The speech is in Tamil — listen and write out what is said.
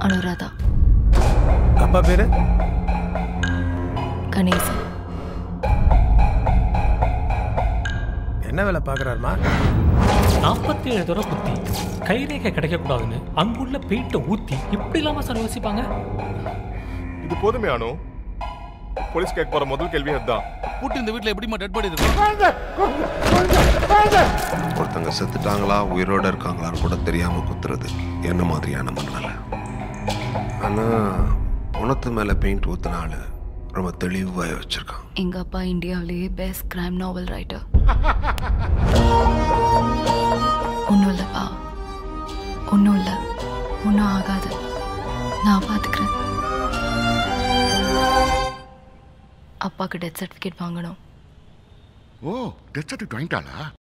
அனுராதா. அப்பா பேரு கணேசன். என்ன வேலை பார்க்குறாருமா? 47 தடவை குத்தி கைரேகை கிடைக்கக்கூடாதுன்னு அங்குள்ள பெயிண்ட்டை ஊற்றி இப்படி இல்லாம சார் யோசிப்பாங்க. இது போதுமே அனு. போலீஸ் கேட்க போற முதல் கேள்வி அதுதான். பூட்டு இந்த வீட்டில் எப்படிமா டெட் பாடி இருக்கு? ஒருத்தங்க செத்துட்டாங்களா உயிரோட இருக்காங்களான்னு கூட தெரியாம குத்துறது என்ன மாதிரியான மண்ணல. ஆனா உனத்து மேல பெயிண்ட் ஊத்தினால ரொம்ப தெளிவா வச்சிருக்கான். எங்க அப்பா இந்தியாவிலேயே பெஸ்ட் கிரைம் நாவல் ரைட்டர். ஒன்றும் இல்லைப்பா, ஒன்றும் இல்லை, ஒன்றும் ஆகாது, நான் பார்த்துக்கிறேன். அப்பாவுக்கு டெத் சர்டிஃபிகேட் வாங்கணும். ஓ, டெத் சர்டிஃபிகேட் வாங்கிட்டாளா?